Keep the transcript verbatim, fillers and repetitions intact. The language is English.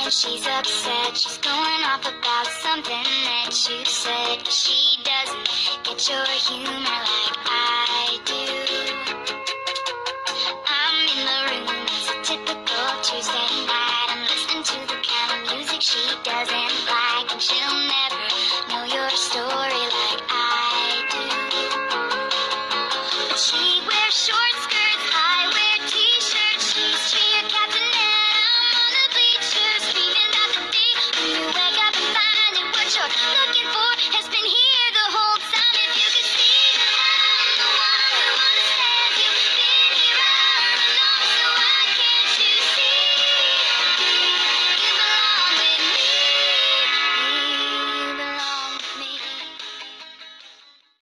when she's upset. She's going off about something that you said. She doesn't get your humor like I do.